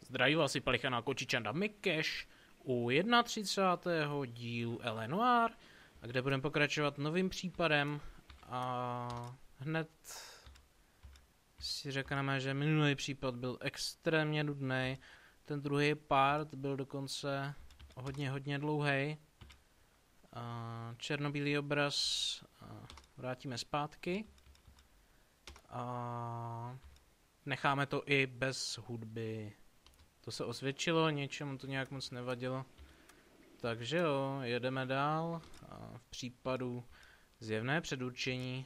Zdraví vás i Pelichaná Kočičanda Mikeš u 31. dílu L.A. Noire, a kde budeme pokračovat novým případem a hned si řekneme, že minulý případ byl extrémně nudný, ten druhý part byl dokonce hodně dlouhý. Černobílý obraz vrátíme zpátky a necháme to i bez hudby. To se osvědčilo, něčemu to nějak moc nevadilo. Takže jo, jedeme dál v případu zjevné předurčení.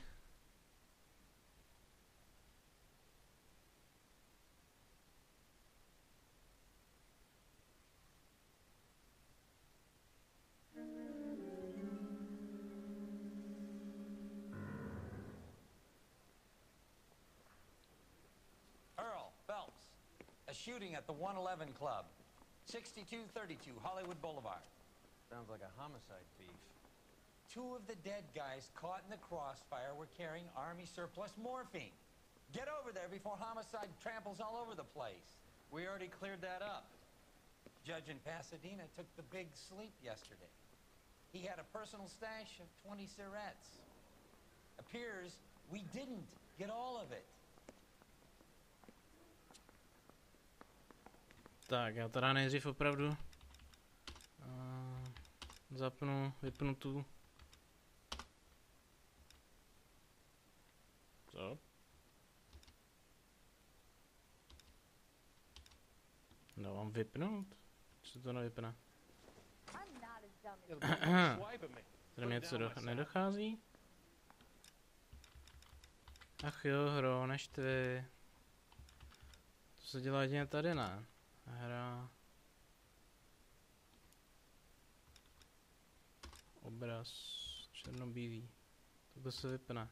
Shooting at the 111 Club, 6232 Hollywood Boulevard. Sounds like a homicide thief. Two of the dead guys caught in the crossfire were carrying Army surplus morphine. Get over there before homicide tramples all over the place. We already cleared that up. Judge in Pasadena took the big sleep yesterday. He had a personal stash of 20 cigarettes. Appears we didn't get all of it. Tak, já teda nejdřív opravdu vypnu tu. Co? No, mám vypnout? Co to nevypne? Tady mi něco nedochází? Ach jo, hro, neštvi. To se dělá jedině tady, ne? Hra. Obraz. Černobílý. To se vypne.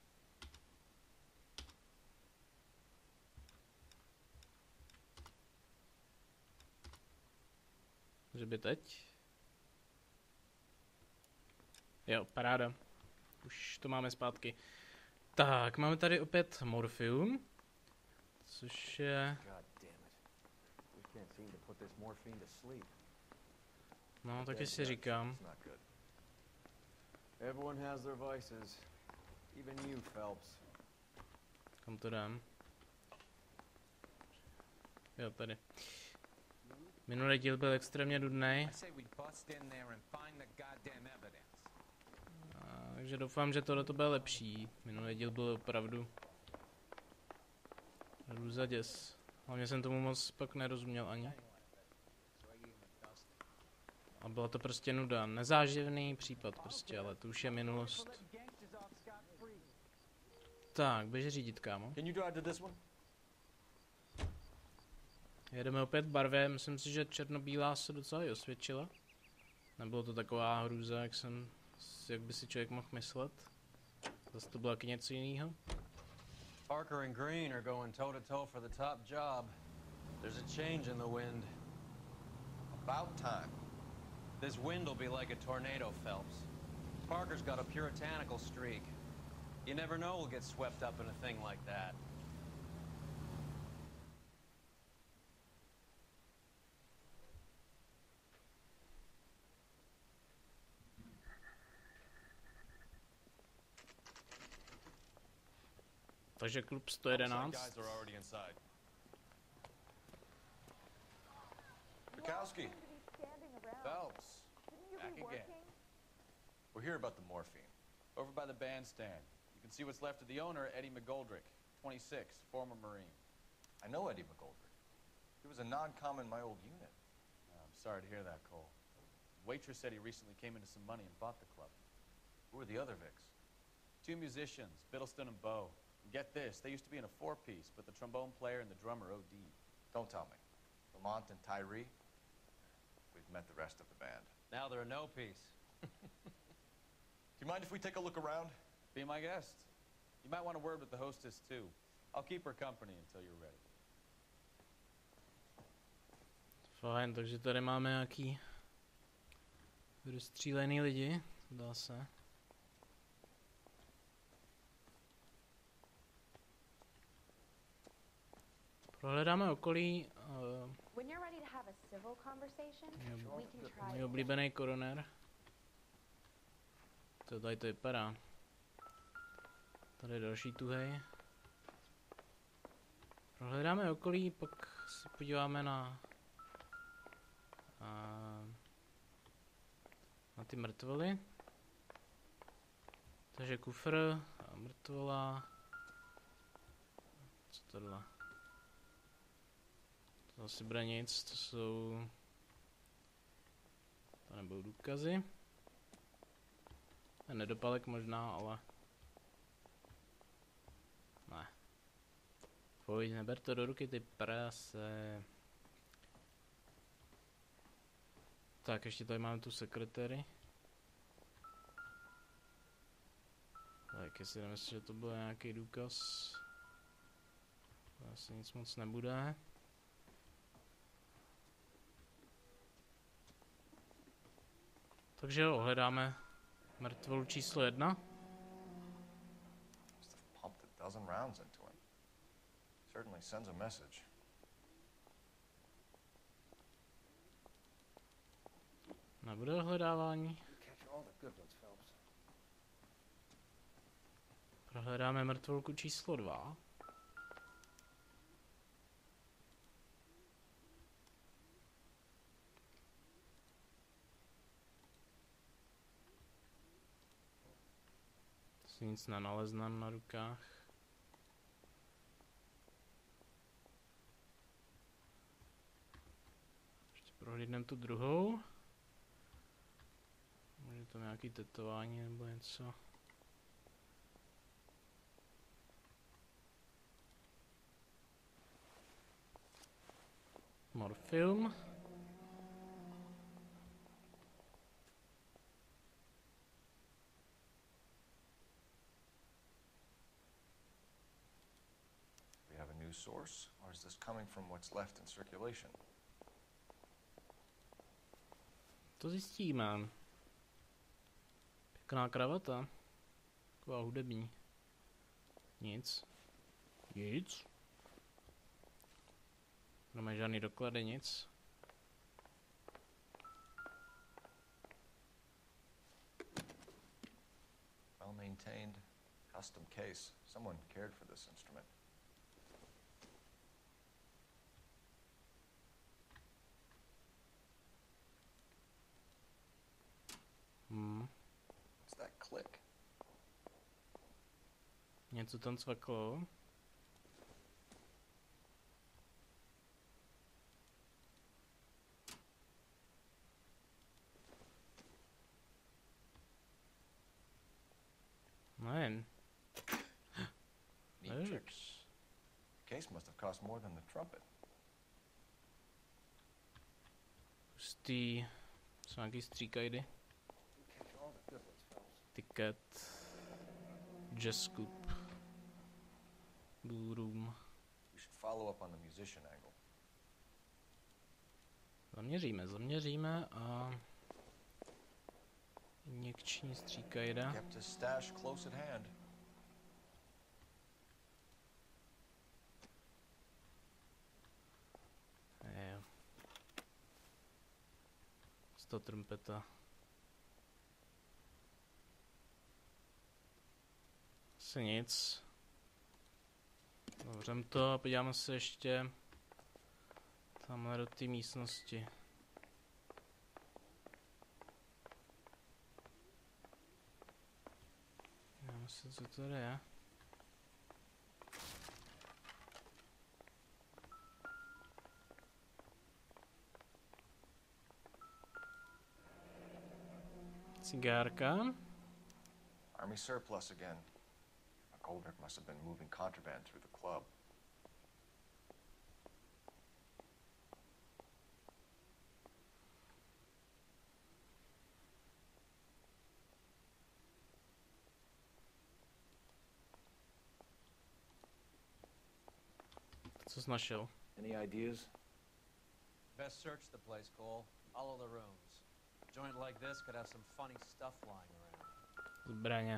Že by teď? Jo, paráda. Už to máme zpátky. Tak, máme tady opět morfium. Což je... No, taky si říkám. Kam to dám? Jo, tady. Minulý díl byl extrémně nudný. Takže doufám, že tohle to bude lepší. Minulý díl byl opravdu růzaděs. Hlavně jsem tomu moc pak nerozuměl ani. A byla to prostě nuda. Nezáživný případ prostě, ale to už je minulost. Tak, běž řídit, kámo. Jedeme opět v barvě, myslím si, že černobílá se docela i osvědčila. Nebylo to taková hrůza, jak by si člověk mohl myslet. Zase to bylo taky něco jiného. Parker and Green are going toe-to-toe for the top job. There's a change in the wind. About time. This wind will be like a tornado, Phelps. Parker's got a puritanical streak. You never know we'll get swept up in a thing like that. Takže klub 111. Bukowski. Phelps. Back again. We're here about the morphine. Over by the bandstand. You can see what's left of the owner, Eddie McGoldrick, 26, former Marine. I know Eddie McGoldrick. He was a non-com in my old unit. I'm sorry to hear that, Cole. The waitress said he recently came into some money and bought the club. Who are the other Vics? Two musicians, Biddleston and Bow. Get this, they used to be in a four-piece, but the trombone player and the drummer OD'd. Don't tell me. Lamont and Tyree? We've met the rest of the band. Now they're a no-piece. Do you mind if we take a look around? Be my guest. You might want a word with the hostess, too. I'll keep her company until you're ready. Fajn, takže tady máme nějaký rozstřílený lidi, dá se. Prohledáme okolí. you're ready to have a civil conversation, we can try. Můj oblíbený koroner. Co tady to vypadá? Tady je další tuhej. Prohledáme okolí, pak se podíváme na ty mrtvoly. Takže kufr a mrtvola. Co tohle? To asi bude nic, to jsou... To nebudou důkazy. Nedopalek možná, ale... Ne. Pojď, neber to do ruky, ty prase. Tak, ještě tady máme tu sekretáry. Tak, jestli nemyslím, že to byl nějaký důkaz. To asi nic moc nebude. Takže jo, hledáme mrtvolu číslo 1. Must have pumped a dozen rounds into him. Certainly sends a message. Nebude hledávání. Prohledáme mrtvolku číslo 2. Si nic nenaleznám na rukách. Ještě prohlídneme tu druhou. Může to nějaký tetování nebo něco. Morfium. We have a new source, or is this coming from what's left in circulation? To zjistíme. Pěkná kravata. Taková hudební. Nic. Nic. Nemáme žádný doklady, nic. Well maintained, custom case. Someone cared for this instrument. What's that click? Něco tam cvaklo. Nevím. Neat tricks. The case must have cost more than the trumpet. Pustý. Jsou nějaký stříkajdy. Ticket. Jazz Scoop. Blue Room. We should follow up on the musician angle. Zaměříme a... Injekční stříkajda. Kept his stash close at hand. Jo. 100 trumpeta. Asi nic. Zavřem to a podíváme se ještě tamhle do té místnosti. Podíváme se, co tady je. Cigárka. Army surplus again. McGoldrick must have been moving contraband through the club. Co jsi našel? Any ideas? Best search the place, Cole. Follow the rooms. A joint like this could have some funny stuff lying around. Zbraně.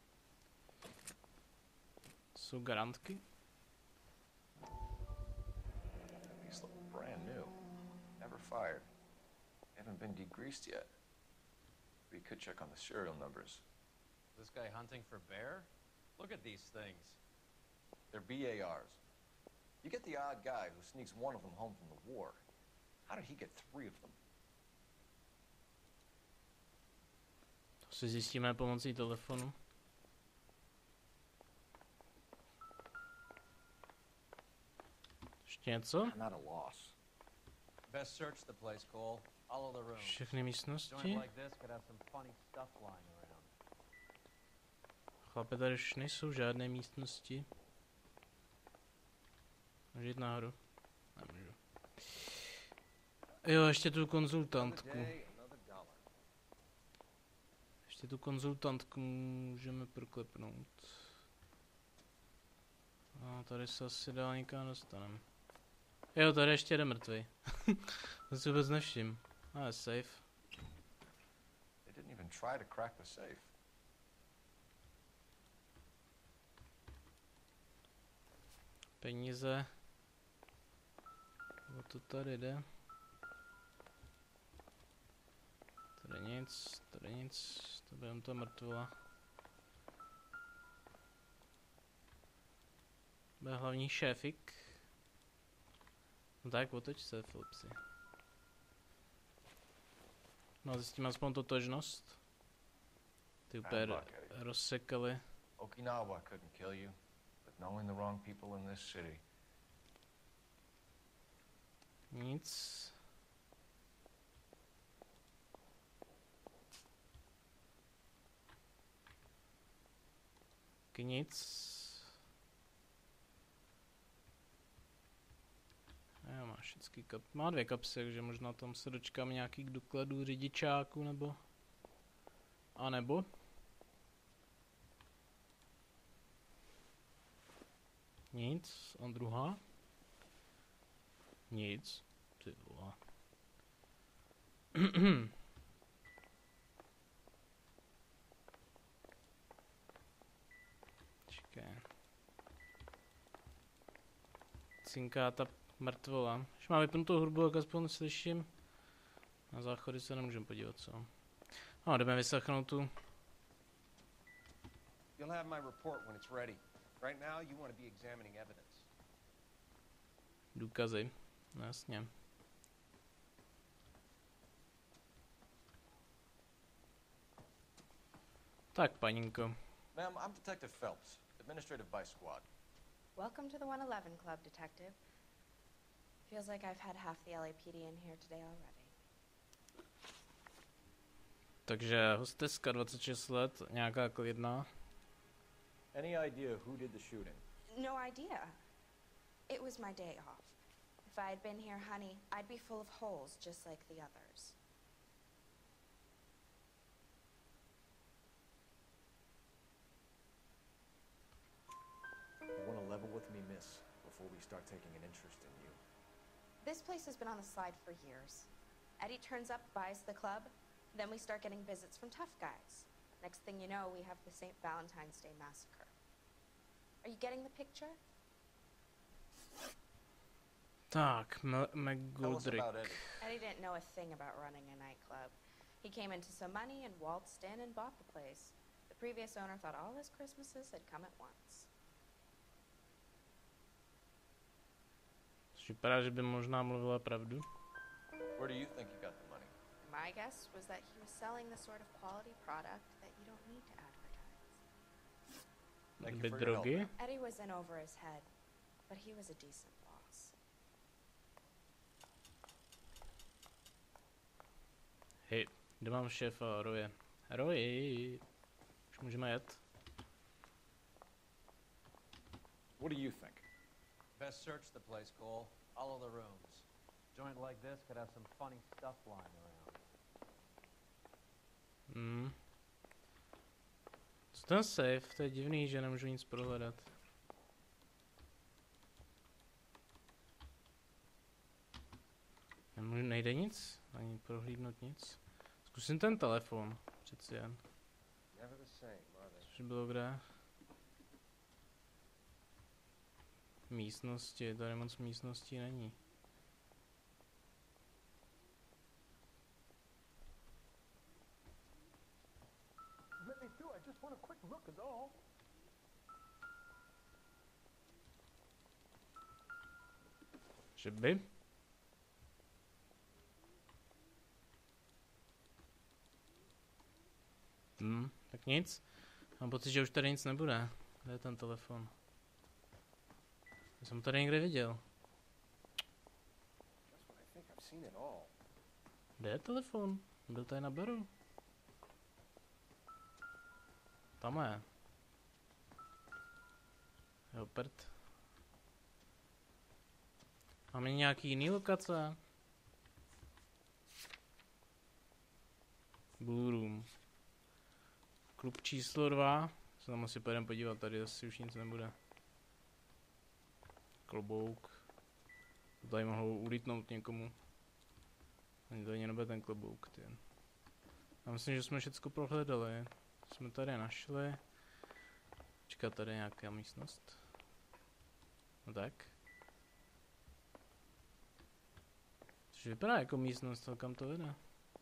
Jsou garantky? These look brand new. fired. They haven't been degreased yet. We could check on the serial numbers. This guy hunting for bear? Look at these things. They're BARs. You get the odd guy who sneaks one of them home from the war. How did he get 3 of them? To si zjistíme pomocí telefonu. Ještě něco? I'm at a loss. Best search the place, Cole. All of the rooms. Všechny místnosti. Joint like this could have some funny stuff lying around. Chlape, tady už nejsou žádné místnosti. Můžu jít nahoru? Nemůžu. Jo, ještě tu konzultantku. Ještě tu konzultantku můžeme proklepnout. A tady se asi dál nikam dostaneme. Jo, tady ještě jde mrtvý. To si vůbec nevšim. A je safe. They didn't even try to crack the safe. Peníze. O to tady jde. Tady nic, to budeme to mrtvola. Bude hlavní šéfik. No tak, otoč se, Philipsi. No, zjistím aspoň totožnost. Ty úplně rozsekali. Okinawa couldn't kill you, but knowing the wrong people in this city. Nic. Nic. Já má všechny má 2 kapsy, takže možná tam se dočkám nějakých dokladů řidičáků nebo... A nebo? Nic. A druhá? Nic. Ty vole. Čekaj. Cinká ta mrtvola. Když má vypnutou hudbu, jak aspoň slyším. Na záchody se nemůžeme podívat, co? No, jdeme vyslechnout tu. You'll have my report when it's ready. Right now, you want to be examining evidence. Důkazy. No, jasně. Tak, paninko. Ma'am, I'm Detective Phelps, Administrative Vice Squad. Welcome to the 111 Club, Detective. Feels like I've had half the LAPD in here today already. Takže hosteska 26 let, nějaká klidná. Any idea who did the shooting? No idea. It was my day off. If I had been here, honey, I'd be full of holes just like the others. You want to level with me, miss, before we start taking an interest in you. This place has been on the slide for years. Eddie turns up, buys the club, then we start getting visits from tough guys. Next thing you know, we have the St. Valentine's Day Massacre. Are you getting the picture? Tak, Tell us McGoldrick. about Eddie. Eddie didn't know a thing about running a nightclub. He came into some money and waltzed in and bought the place. The previous owner thought all his Christmases had come at once. Vypadá, že by možná mluvila pravdu. Where do you think you got the money? My guess was that he was selling the sort of quality product that you don't need to advertise. Thank you Byt for your help. drogy. Eddie was in over his head, but he was a decent boss. Hej, kde mám šéfa, Roje? Roji, už můžeme jet. What do you think? Best search the place, Cole. All of the rooms. Joint like this could have some funny stuff lying around. Co ten safe? To je divný, že nemůžu nic prohledat. Nejde nic? Ani prohlídnout nic? Zkusím ten telefon, přeci jen. Never the same, are they? Což bylo kde? Místnosti, tady moc místností není. just want a quick look is all. Že by? Tak nic. Mám pocit, že už tady nic nebude. Kde je ten telefon? Já jsem ho tady někde viděl. Kde je telefon? Byl tady na baru. Tam je. Jo, prd. Máme nějaký jiný lokace? Blue Room. Klub číslo 2. Se tam asi pojedeme podívat, tady asi už nic nebude. Klobouk. To tady mohou ulítnout někomu. Ani to ani nebude ten klobouk, ty. Já myslím, že jsme všechno prohledali. Jsme tady našli. Čeká tady nějaká místnost. No tak. Což vypadá jako místnost, ale kam to vede?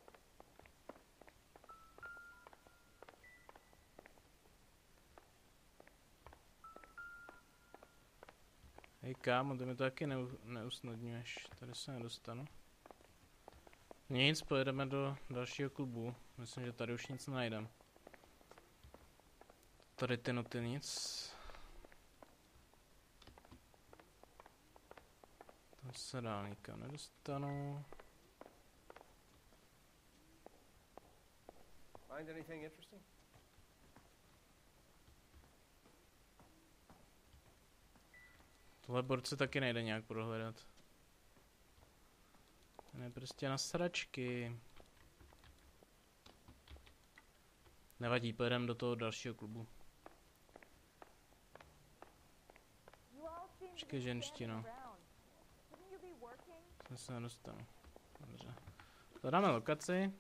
Hej kámo, ty mi to taky neusnadňuješ. Tady se nedostanu. Nic, pojedeme do dalšího klubu. Myslím, že tady už nic najdem. Tady ty noty nic. Tam se dál nikam nedostanu. Find anything interesting? Tohle borce taky nejde nějak prohledat. Ten je prostě na sračky. Nevadí, pojedeme do toho dalšího klubu. Počkej, ženštino. Jsem se nedostanu. Dobře. Zadáme lokaci.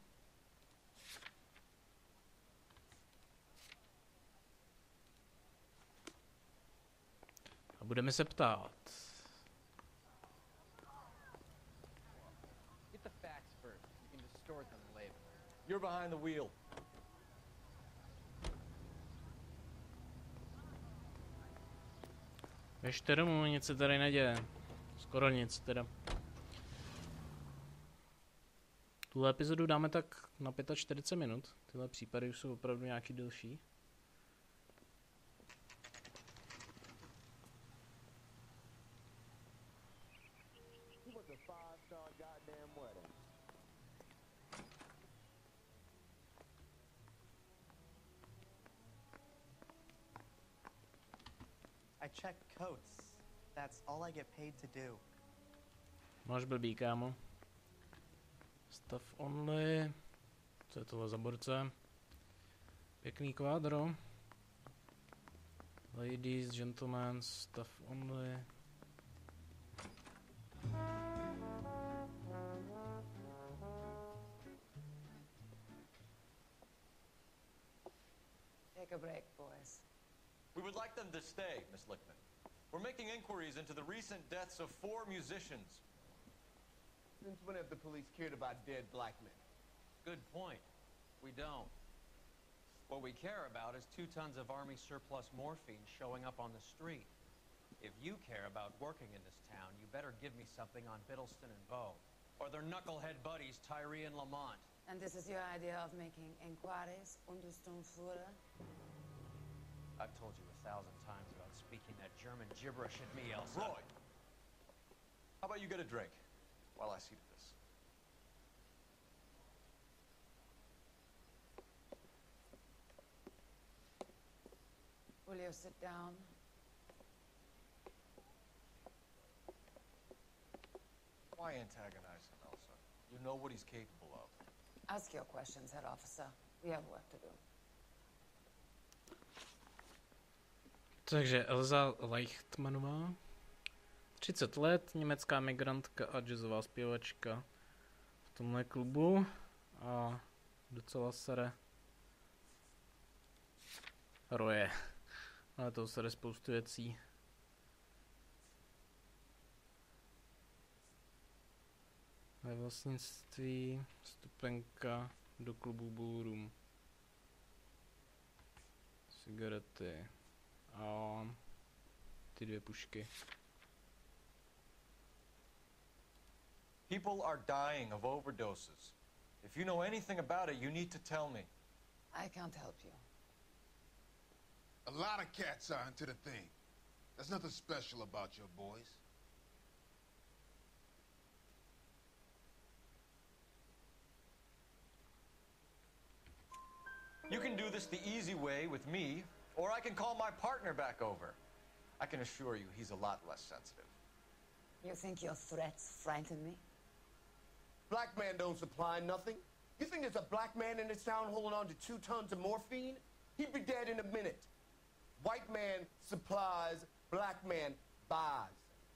A budeme se ptát. Get the facts first. You can distort them later. You're behind the wheel. Běžte domů, nic se tady neděje. Skoro nic teda. Tuhle epizodu dáme tak na 45 minut. Tyhle případy už jsou opravdu nějaký delší. I check coats. That's all I get paid to do. Máš blbý, kámo. Staff only. Co je tohle za borce? Pěkný kvádro. Ladies, gentlemen, staff only. Take a break, boys. We would like them to stay, Miss Lickman. We're making inquiries into the recent deaths of 4 musicians. Since when have the police cared about dead black men? Good point. We don't. What we care about is 2 tons of Army surplus morphine showing up on the street. If you care about working in this town, you better give me something on Biddleston and Bow. Or their knucklehead buddies, Tyree and Lamont. And this is your idea of making inquiries, Untersturmführer? I've told you 1,000 times about speaking that German gibberish at me, Elsa. Roy, how about you get a drink while I see to this? Will you sit down? Why antagonize him, Elsa? You know what he's capable of. Ask your questions, head officer. We have work to do. Takže Elza Leichtmanová, 30 let, německá migrantka a jazzová zpěvačka v tomhle klubu a docela sere Roje, ale to sere spoustu věcí. Ve vlastnictví vstupenka do klubu Blue Room. Cigarety. A ty 2 pušky. People are dying of overdoses. If you know anything about it, you need to tell me. I can't help you. A lot of cats are into the thing. There's nothing special about your boys. You can do this the easy way with me, or I can call my partner back over. I can assure you he's a lot less sensitive. You think your threats frighten me? Black man don't supply nothing. You think there's a black man in this town holding on to 2 tons of morphine? He'd be dead in a minute. White man supplies, black man buys.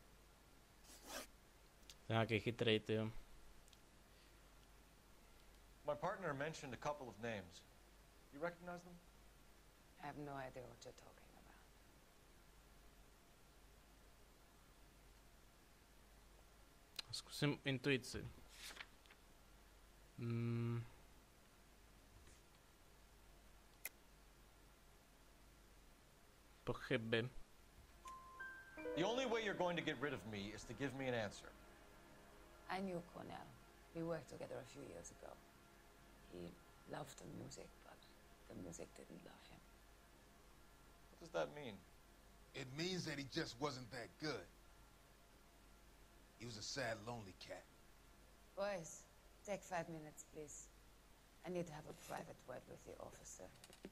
Nějaký chytrý, tyjo. My partner mentioned a couple of names. You recognize them? I have no idea what you're talking about. Zkusím intuici. Pochyby. The only way you're going to get rid of me is to give me an answer. I knew Cornell. We worked together a few years ago. He loved the music, but the music didn't love him. What does that mean? It means that he just wasn't that good. He was a sad, lonely cat. Boys, take 5 minutes, please. I need to have a private word with the officer.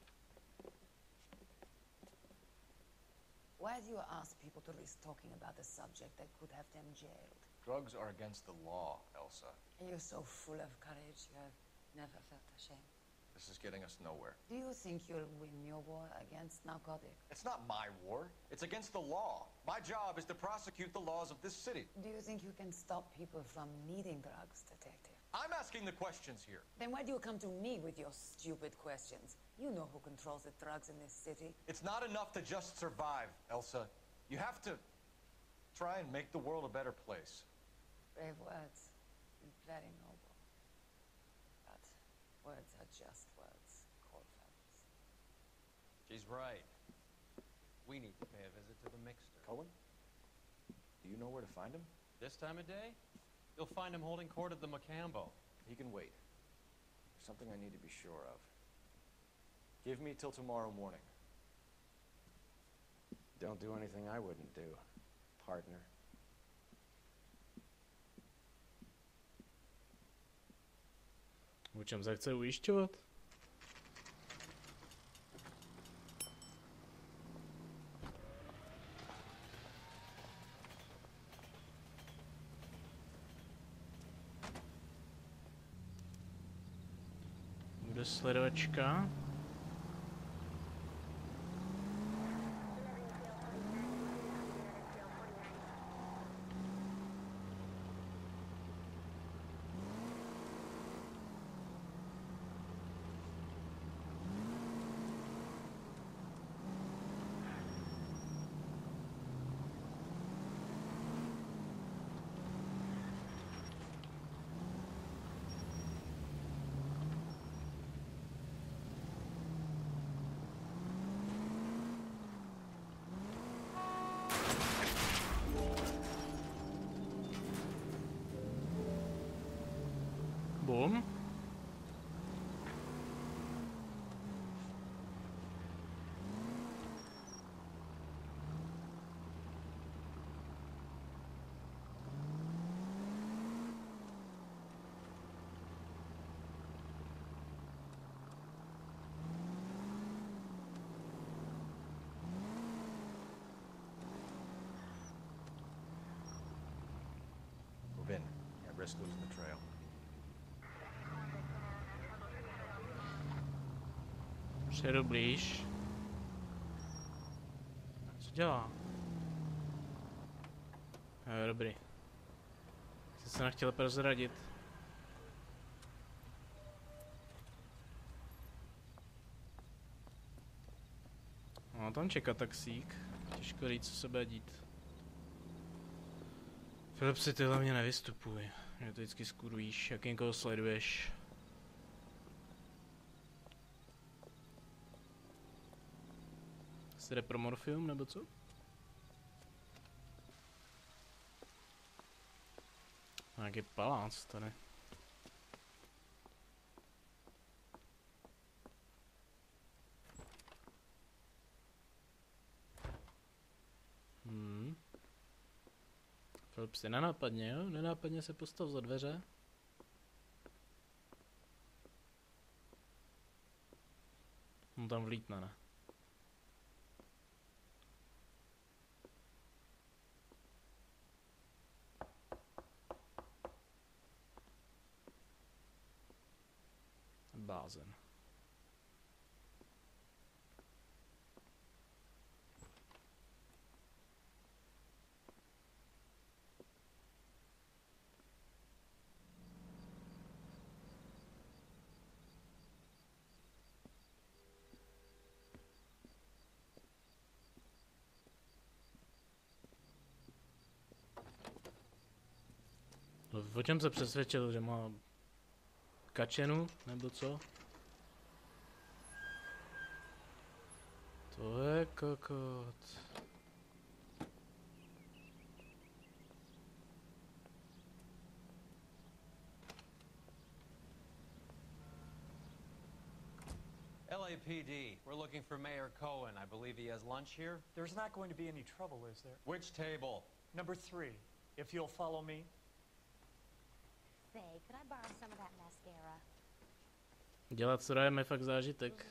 Why do you ask people to risk talking about a subject that could have them jailed? Drugs are against the law, Elsa. And you're so full of courage, you have never felt ashamed. This is getting us nowhere. Do you think you'll win your war against narcotics? It's not my war. It's against the law. My job is to prosecute the laws of this city. Do you think you can stop people from needing drugs, detective? I'm asking the questions here. Then why do you come to me with your stupid questions? You know who controls the drugs in this city. It's not enough to just survive, Elsa. You have to try and make the world a better place. Brave words, and very noble. But words are just words, Coldfellows. She's right. We need to pay a visit to the mixer. Cullen? Do you know where to find him? This time of day? You'll find him holding court at the Macambo. He can wait. There's something I need to be sure of. Give me till tomorrow morning. Don't do anything I wouldn't do, partner. O čem se chce ujišťovat? Bude sledovačka. Bum. Move in. At risk losing the trail. Přijedu blíž. Co dělá? Jo, dobrý. Jsi se nechtěl prozradit. No, tam čeká taxík. Těžko říct, co se bude dít. Filip, si ty hlavně nevystupuj. Mě to vždycky skurvíš, jak někoho sleduješ. Jestli jde pro morfium, nebo co? Nějaký palác tady. Philips je nenápadně, jo? Nenápadně se postav za dveře. On tam vlítne, ne? Blázen. O čem se přesvědčil, že má kačenu, nebo co? To je kokot. LAPD, we're looking for Mayor Cohen. I believe he has lunch here. There's not going to be any trouble, is there? Which table? Number 3, if you'll follow me. Say, could I borrow some of that mascara? Dělat sura je mi fakt zážitek.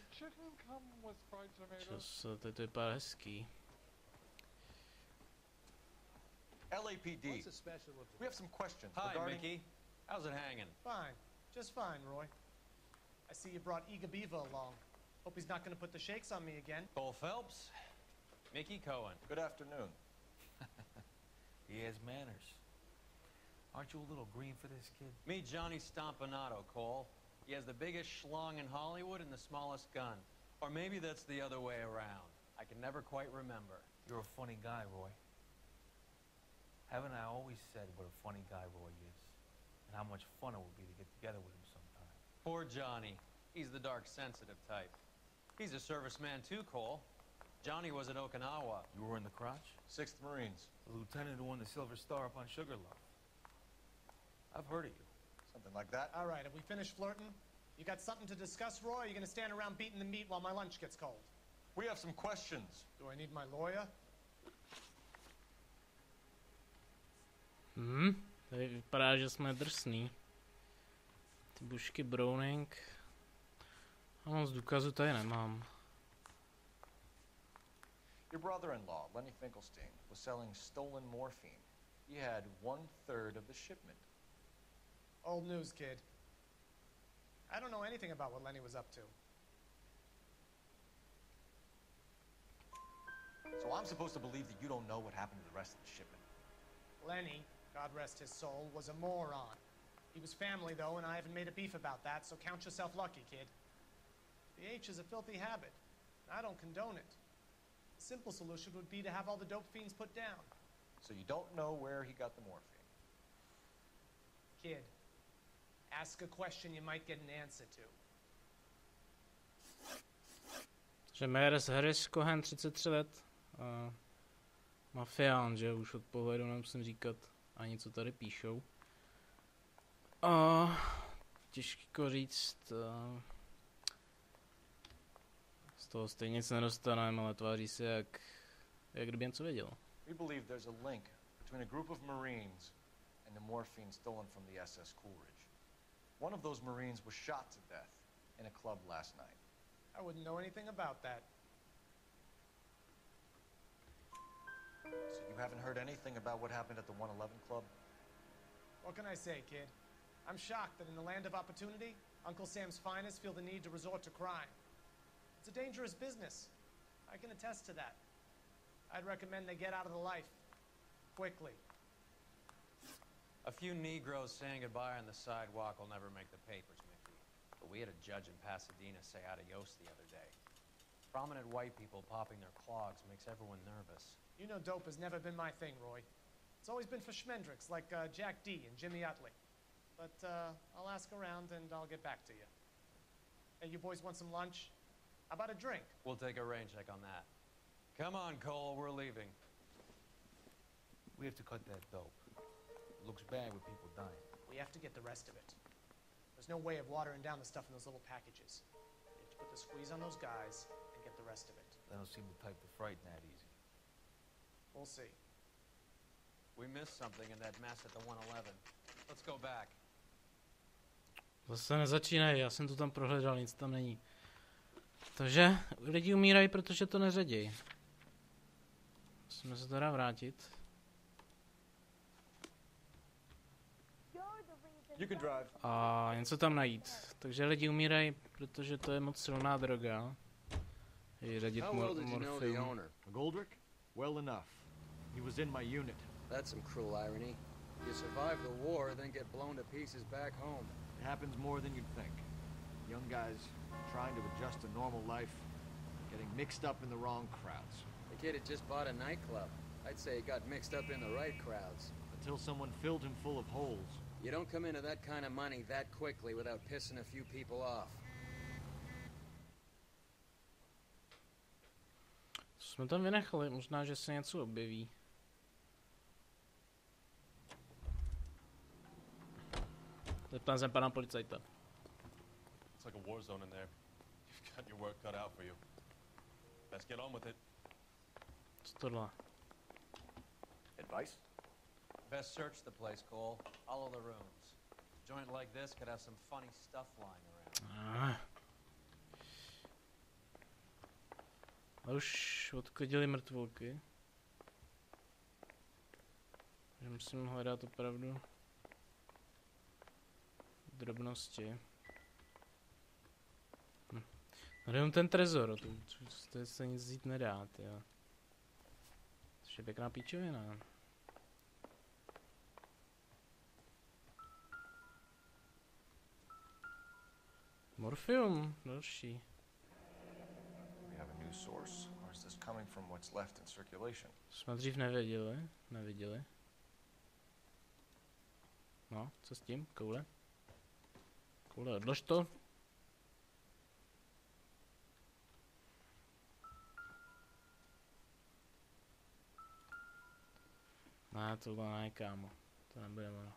Čas, teď to vypadá hezký. LAPD. We have some questions Hi, regarding... Mickey. How's it hanging? Fine. Just fine, Roy. I see you brought Iga Beaver along. Hope he's not going to put the shakes on me again. Cole Phelps. Mickey Cohen. Good afternoon. He has manners. Aren't you a little green for this kid? Meet Johnny Stompanato, Cole. He has the biggest schlong in Hollywood and the smallest gun. Or maybe that's the other way around. I can never quite remember. You're a funny guy, Roy. Haven't I always said what a funny guy Roy is? And how much fun it would be to get together with him sometime. Poor Johnny. He's the dark, sensitive type. He's a serviceman too, Cole. Johnny was at Okinawa. You were in the crotch? 6th Marines. The lieutenant who won the Silver Star up on Sugarloaf. I've heard of you. Something like that. All right, have we finished flirting? You got something to discuss, Roy? Or are you going to stand around beating the meat while my lunch gets cold? We have some questions. Do I need my lawyer? Tady vypadá, že jsme drsný. Ty bušky Browning. A moc důkazu tady nemám. Your brother-in-law, Lenny Finkelstein, was selling stolen morphine. He had 1/3 of the shipment. Old news, kid. I don't know anything about what Lenny was up to. So I'm supposed to believe that you don't know what happened to the rest of the shipment. Lenny, God rest his soul, was a moron. He was family, though, and I haven't made a beef about that, so count yourself lucky, kid. The H is a filthy habit. I don't condone it. The simple solution would be to have all the dope fiends put down. So you don't know where he got the morphine? Kid, ask a question you might get an answer to. Že Mayer Harris Cohen 33 let. Mafián, že už od pohledu nemusím říkat ani co tady píšou. Těžko říct. Z toho stejně nic nedostaneme, ale tváří se jak kdyby něco věděl. We believe there's a link between a group of Marines and the morphine stolen from the SS Coolidge. One of those Marines was shot to death in a club last night. I wouldn't know anything about that. So you haven't heard anything about what happened at the 111 Club? What can I say, kid? I'm shocked that in the land of opportunity, Uncle Sam's finest feel the need to resort to crime. It's a dangerous business. I can attest to that. I'd recommend they get out of the life. Quickly. A few Negroes saying goodbye on the sidewalk will never make the papers, Mickey. But we had a judge in Pasadena say adios the other day. Prominent white people popping their clogs makes everyone nervous. You know dope has never been my thing, Roy. It's always been for schmendricks like Jack D. and Jimmy Utley. But I'll ask around and I'll get back to you. Hey, you boys want some lunch? How about a drink? We'll take a rain check on that. Come on, Cole, we're leaving. We have to cut that dope. It looks bad with people dying. We have to get the rest of it. There's no way of watering down the stuff in those little packages. We have to put the squeeze on those guys and get the rest of it. They don't seem the type to frighten that easy. We'll see. We missed something in that mess at the 111. Let's go back. Zase nezačínají, já jsem to tam prohledal, nic tam není. Takže lidi umírají, protože to neředějí. Musíme se teda vrátit. A něco tam najít. Takže lidi umírají, protože to je moc silná droga. Je řadit morfium. McGoldrick? Well enough. He was in my unit. That's some cruel irony. You survive the war, then get blown to pieces back home. It happens more than you'd think. Young guys trying to adjust to normal life, getting mixed up in the wrong crowds. The kid had just bought a nightclub. I'd say he got mixed up in the right crowds. Until someone filled him full of holes. You don't come into that kind of money that quickly without pissing a few people off. Co jsme tam vynechali? Možná, že se něco objeví. Zeptám se pana policajta. It's like a war zone in there. You've got your work cut out for you. Let's get on with it. Co tohle? Advice? Best search the place, Cole. Follow the rooms. A joint like this could have some funny stuff lying around. A už odkodili mrtvolky. Takže musím hledat opravdu drobnosti. No jenom ten trezor, to se nic vzít nedá, tyjo. Což je pěkná píčovina. Morfium, další. We have a new source, or is this coming from what's left in circulation? Jsme dřív neviděli. No, co s tím? Koule, odlož to. Ne, tohle ne, kámo. To nebude ono.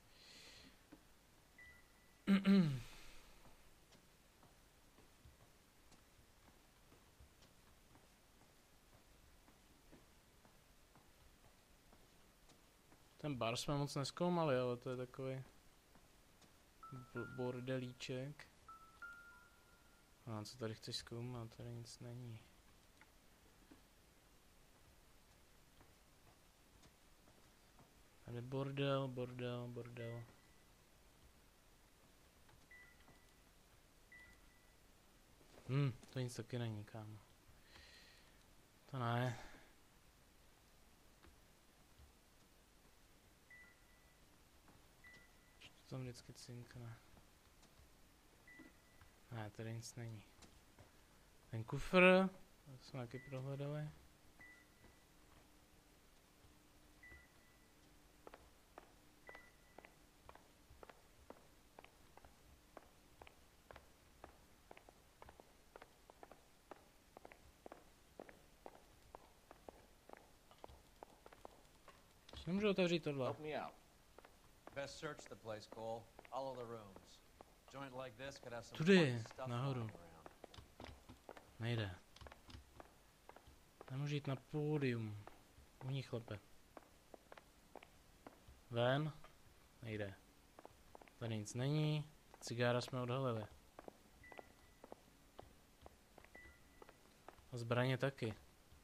Ten bar jsme moc nezkoumali, ale to je takový bordelíček. A co tady chceš zkoumat? Tady nic není. Tady bordel. To nic taky není, kámo. To ne. To tam vždycky cinkne. Ne, tady nic není. Ten kufr, to jsme taky prohledali. Nemůžu otevřít tohle. Help me out. Best search the place, Cole. Follow the rooms. A joint like this could have some Tudy, funny stuff nahoru. lying around. Nejde. Nemůžu jít na pódium. U nich chlepe. Ven. Nejde. Tady nic není. Cigára jsme odhalili. A zbraně taky.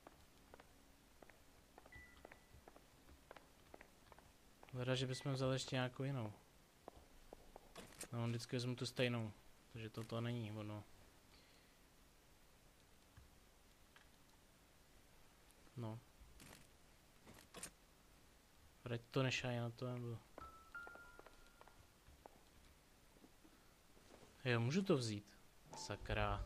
Hleda, že bychom vzali ještě nějakou jinou. No, on vždycky vezmu tu stejnou. Takže toto není ono. No. Vrať to nešaj na to, nebo... Jo, můžu to vzít. Sakra.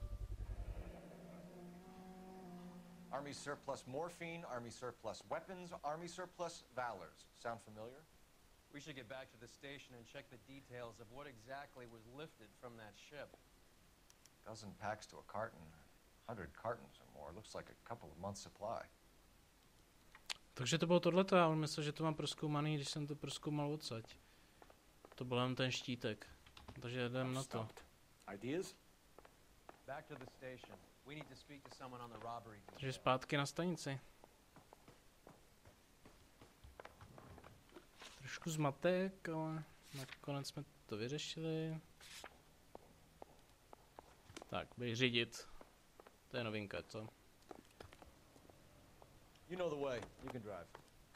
Army surplus morphine, Army surplus weapons, Army surplus valors. Sound familiar? We should get back to the station and check the details of what exactly was lifted from that ship. Dozen packs to a carton. 100 cartons or more. Looks like a couple of months' supply. Takže to bylo tohleto, já myslel, že to mám prozkoumaný, když jsem to prozkoumal odsaď. To byl jen ten štítek. Takže jdem na to. Ideas? Back to the station. We need to speak to someone on the robbery detail. Takže zpátky na stanici. Trošku zmatek, ale nakonec jsme to vyřešili. Tak, běž řídit. To je novinka, co? You know the way. You can drive.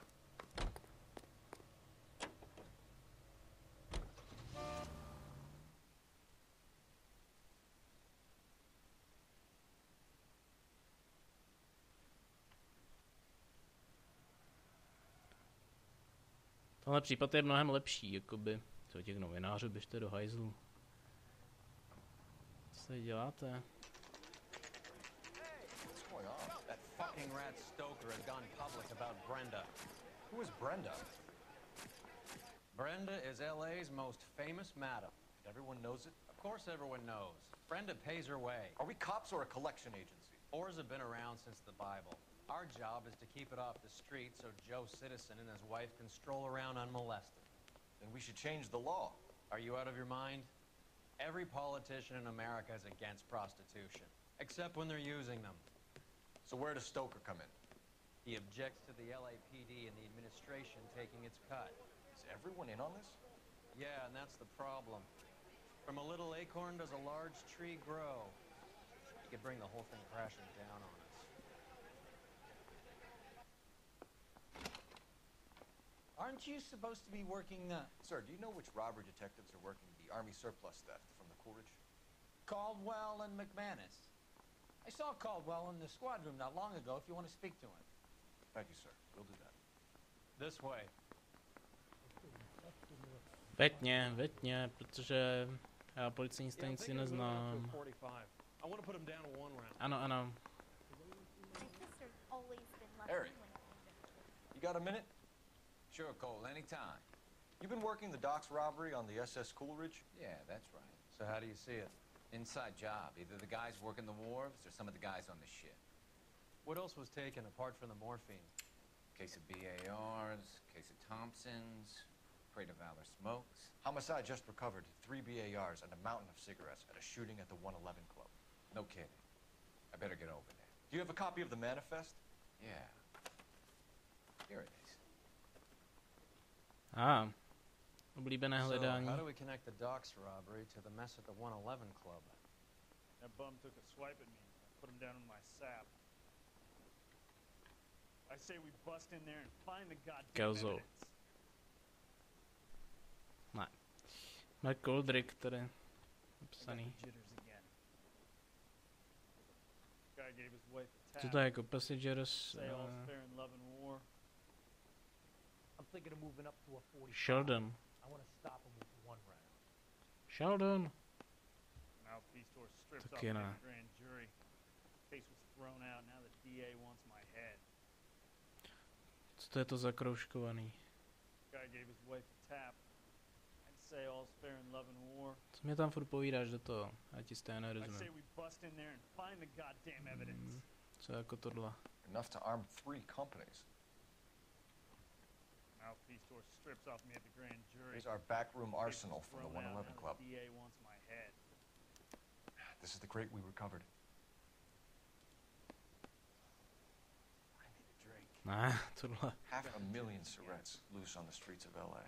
Tenhle případ je mnohem lepší, jakoby. Co těch novinářů, běžte do hajzlu. Co tady děláte? That fucking rat Stoker had gone public about Brenda. Who is Brenda? Brenda is LA's most famous madam. Everyone knows it? Of course everyone knows. Brenda pays her way. Are we cops or a collection agency? Whores have been around since the Bible. Our job is to keep it off the street so Joe Citizen and his wife can stroll around unmolested. Then we should change the law. Are you out of your mind? Every politician in America is against prostitution, except when they're using them. So where does Stoker come in? He objects to the LAPD and the administration taking its cut. Is everyone in on this? Yeah, and that's the problem. From a little acorn does a large tree grow. You could bring the whole thing crashing down on us. Aren't you supposed to be working the... Sir, do you know which robbery detectives are working the Army surplus theft from the Coolidge? Caldwell and McManus. I saw Caldwell in the squad room not long ago if you want to speak to him. Thank you, sir. We'll do that. This way. Veďně, protože já policejní stanici neznám. Ano. Harry, you got a minute? Sure, Cole, anytime. You've been working the docks robbery on the SS Coolidge? Yeah, that's right. So how do you see it? Inside job. Either the guys working the wharves or some of the guys on the ship. What else was taken apart from the morphine? Case of BARs, case of Thompsons, Crate of Valor smokes. Homicide just recovered 3 BARs and a mountain of cigarettes at a shooting at the 111 Club. No kidding. I better get over there. Do you have a copy of the manifest? Yeah. Here it is. Oblíbené So, hledání. how do we connect the docks robbery to the mess at the 111 Club? That bum took a swipe at me. I put him down in my sap. I say we bust in there and find the goddamn Kelzo. evidence. Ne. McGoldrick tady. Napsaný. Jitters again. Guy gave his wife a tap. Co to je jako Passengers? Say all's fair in love and war. I'm thinking of moving up to a 45. Sheldon. I want to stop him with one round. Sheldon. Mouthpiece door strips off Taky me ne. at the grand jury. Case was thrown out. Now the DA wants my head. Co to je to zakroužkovaný? Guy gave his wife a tap. I'd say all's fair in love and war. Co mě tam furt povídáš do toho? Já ti stejně I say nerozumím. we bust in there and find the goddamn evidence. Co jako tohle? Enough to arm 3 companies. Mouthpiece door strips off me at the grand jury. Here's our backroom Case arsenal was from the thrown out. 111 Now Club. the DA wants my head. This is the crate we recovered. Ne, tohle. 500,000 cigarettes loose on the streets of LA.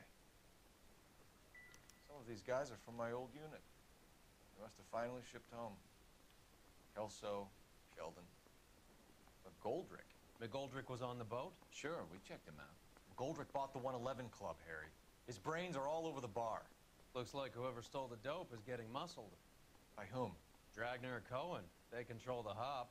Some of these guys are from my old unit. They must have finally shipped home. Kelso, Sheldon, McGoldrick. McGoldrick was on the boat? Sure, we checked him out. McGoldrick bought the 111 Club, Harry. His brains are all over the bar. Looks like whoever stole the dope is getting muscled. By whom? Dragner or Cohen. They control the hop.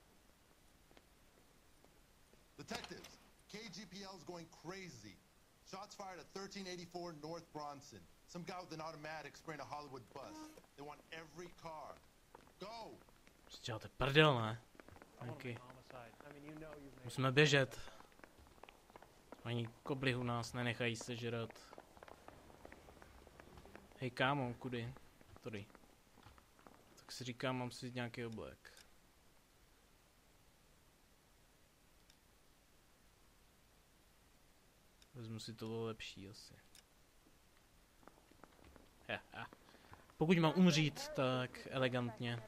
Detectives, KGPL's going crazy. Shots fired at 1384 North Bronson. Some guy with an automatic spraying a Hollywood bus. They want every car. Go! Co děláte prdel, ne? Taky. Musíme běžet. Ani koblihu nás nenechají sežrat. Hej kámo, kudy? Tady. Tak si říkám, mám si vzít nějaký oblek. Vezmu si to lepší asi. Pokud mám umřít, tak elegantně.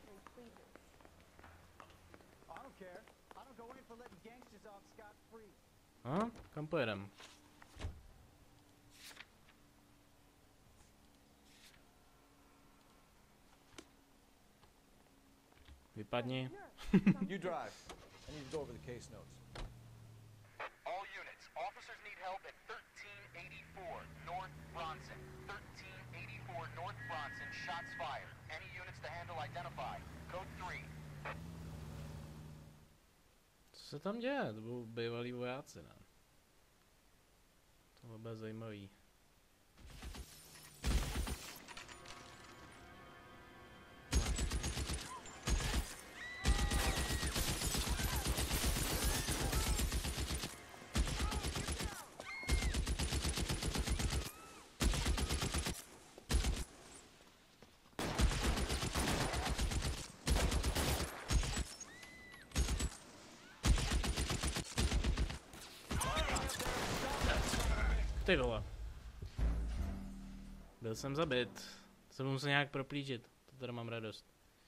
A? Kam pojedem? Vypadni. You drive. I need to go over the case notes. All units, officers need help at 1384 North Bronson. 1384 North Bronson, shots fired. Any units to handle identify. Code 3. Co se tam děje? To budou bývalí vojáci, ne? To bude zajímavý. Ty vole. Byl jsem zabit. Se musel nějak proplížit. To teda mám radost.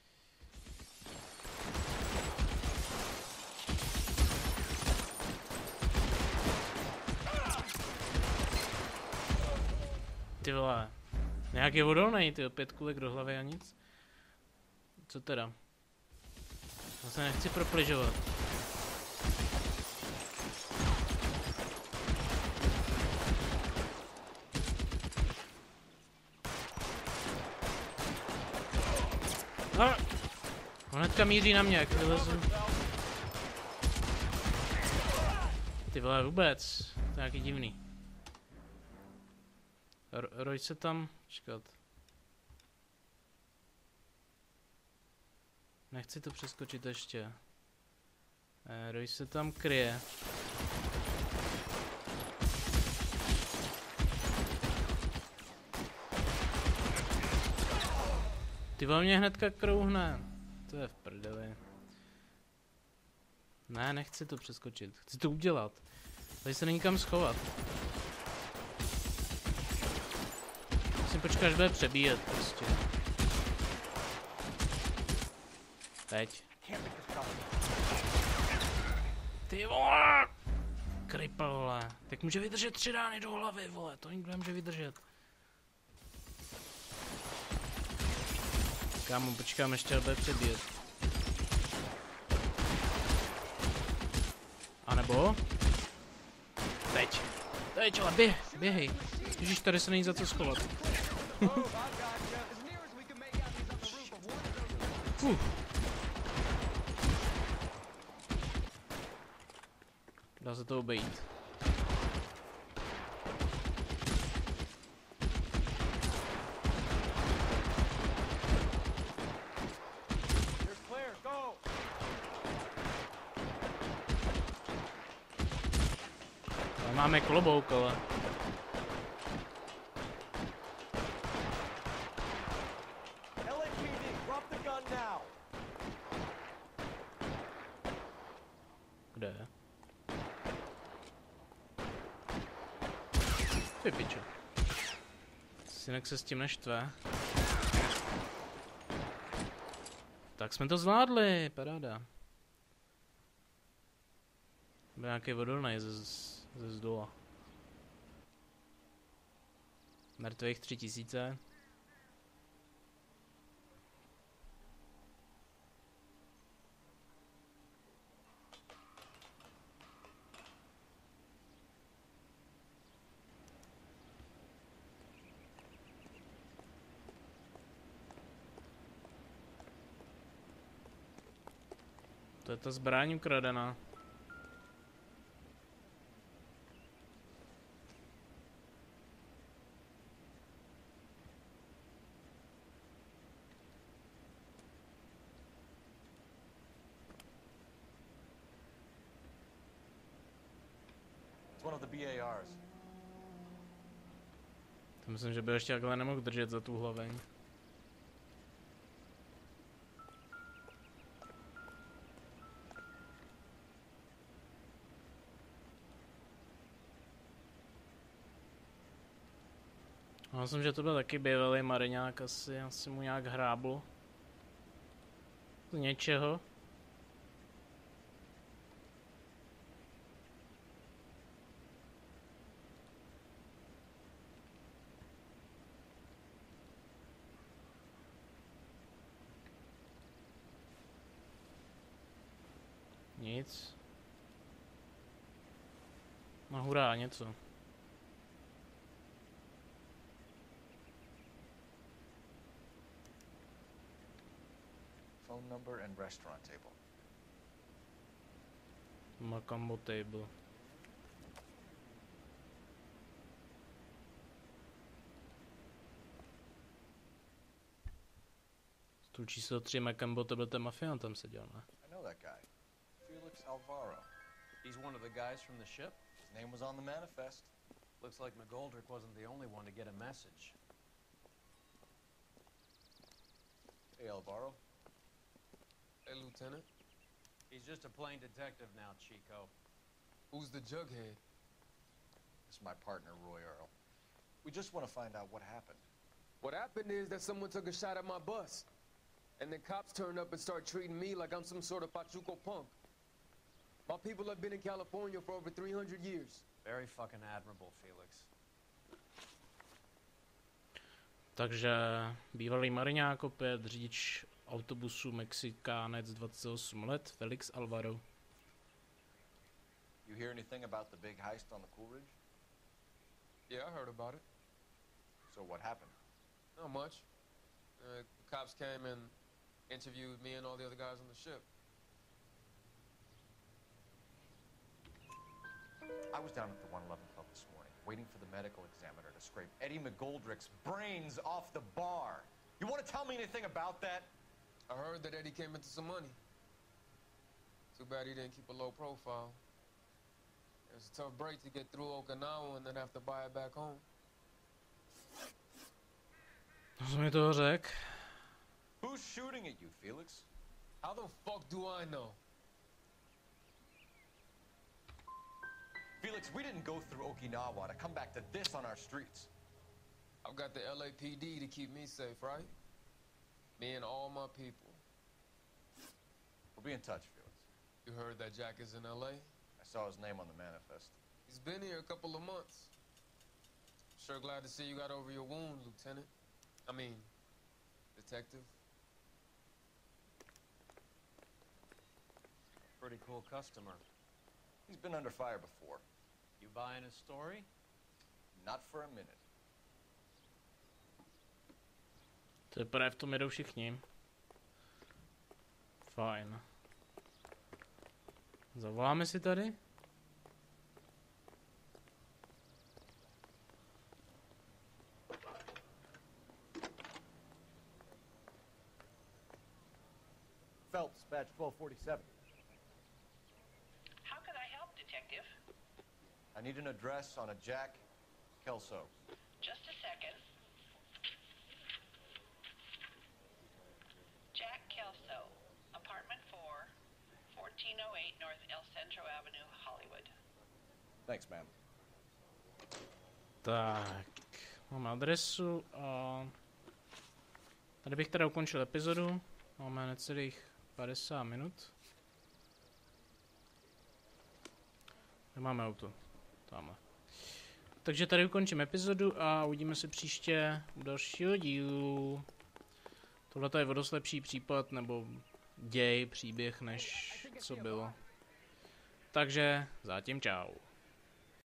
Ty vole. Nějak je odolnej, ty 5 kulek do hlavy a nic. Co teda? Já se nechci propližovat. On hnedka míří na mě, jak vylezu. Ty vole, vůbec. To je nějaký divný. Roy se tam... Čekat. Nechci to přeskočit ještě. Roy se tam kryje. Ty vole, mě hnedka krouhne. To je v prdeli. Ne, nechci to přeskočit. Chci to udělat. Tady se není kam schovat. Musím počkat, až bude přebíjet prostě. Teď. Ty vole! Kripa, vole. Tak může vydržet 3 rány do hlavy, vole. To nikdo nemůže vydržet. Kámo, počkám ještě, aby přebíjet. A nebo? Teď. Teď, ale běhej. Ježíš, tady se není za co schovat. Dá se to obejít. Máme klobouk, ale... Kde je? Ty pičo. Synek se s tím neštve. Tak jsme to zvládli, paráda. Byl nějaký odolnej ze zdola. Mrtvých 3000. To je ta zbraň ukradená. One of the BARs. To myslím, že by ještě takhle nemohl držet za tu hlaveň. Já myslím, že to byl taky bývalý mariňák, asi mu nějak hráblo. Z něčeho. Nic. No hurá, něco. Phone number and restaurant table. Macambo table. Stůl číslo 3 Macambo table, ten mafián tam seděl, ne? I know that guy. Felix Alvaro. He's one of the guys from the ship? His name was on the manifest. Looks like McGoldrick wasn't the only one to get a message. Hey, Alvaro. Hey, Lieutenant. He's just a plain detective now, Chico. Who's the jughead? This is my partner, Roy Earl. We just want to find out what happened. What happened is that someone took a shot at my bus. And the cops turned up and started treating me like I'm some sort of Pachuco punk. My people have been in California for over 300 years. Very fucking admirable, Felix. Takže bývalý mariňák opět, řidič autobusu Mexikánec 28 let, Felix Alvaro. You hear anything about the big heist on the Coolidge? Yeah, I heard about it. So what happened? Not much. The cops came and interviewed me and all the other guys on the ship. I was down at the 111 Club this morning, waiting for the medical examiner to scrape Eddie McGoldrick's brains off the bar. You want to tell me anything about that? I heard that Eddie came into some money. Too bad he didn't keep a low profile. It was a tough break to get through Okinawa and then have to buy it back home. Co mi toho řek? Who's shooting at you, Felix? How the fuck do I know? Felix, we didn't go through Okinawa to come back to this on our streets. I've got the LAPD to keep me safe, right? Me and all my people. We'll be in touch, Felix. You heard that Jack is in LA? I saw his name on the manifest. He's been here a couple of months. Sure glad to see you got over your wound, Lieutenant. I mean, Detective. Pretty cool customer. He's been under fire before. You buying his story? Not for a minute. Teprve v tom jedou všichni. Fajn. Zavoláme si tady? Phelps, badge 1247. How can I help, Detective? I need an address on a Jack Kelso. Just a second. Jack Kelso, apartment 4, 1408 North El Centro Avenue, Hollywood. Thanks, ma'am. Tak, máme adresu a tady bych teda ukončil epizodu. Máme necelých 50 minut. Nemáme auto. Tamhle. Takže tady ukončím epizodu a uvidíme se příště u dalšího dílu. Tohle je o dost lepší případ nebo děj, příběh, než co bylo. Takže zatím čau.